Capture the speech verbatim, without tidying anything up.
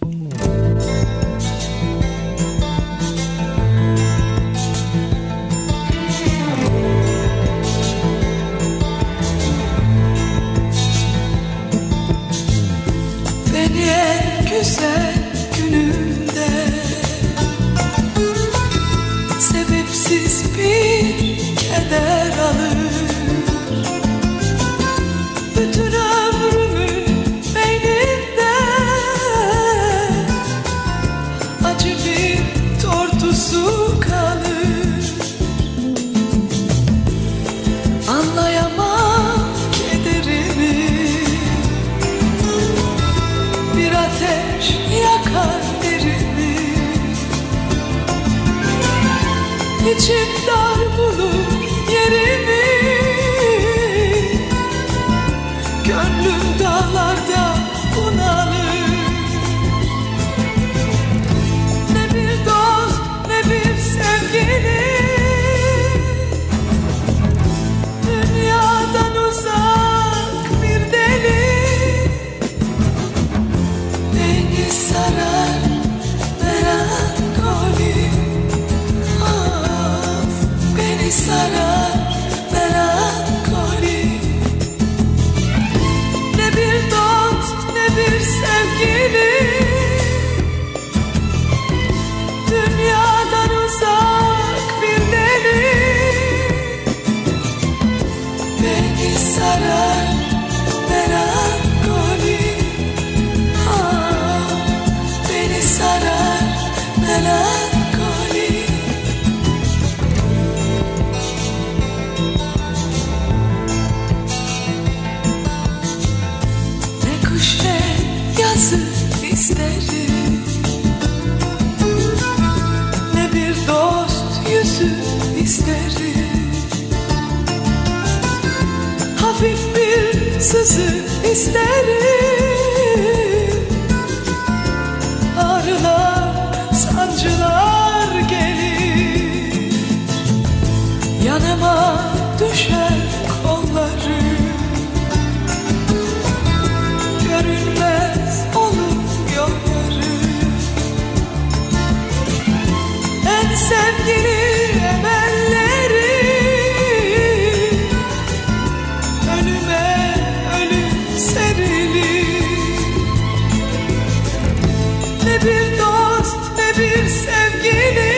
Beni en güzel günümde sebepsiz bir keder alır. Bütün ömrümün beyninde acı bir tortusu kalır. Anlayamam kederimi, bir ateş yakar derimi. İçim dar bulur yerimi, gönlüm dağlarda bunalır. Ne bir dost ne bir sevgili, dünyadan uzak bir deli. Beni sarar melankoli, of beni sarar melankoli. Ne bir dost ne bir sevgili, dünyadan uzak bir deli. Beni sarar melankoli, ah beni sarar melankoli. Ne kış ne yazı isterim, ne bir dost yüzü isterim. Hafif bir sızı isterim, ağrılar sancılar gelir. Yanıma düşer kolları, görünmez olur yolları. En sevgili emelleri önüme ölüm serilir. Ne bir dost ne bir sevgili,